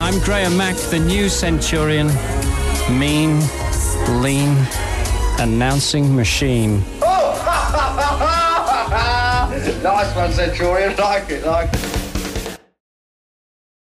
I'm Graham Mack, the new Centurion. Mean, lean, announcing machine. Oh! Nice one, Centurion. Like it.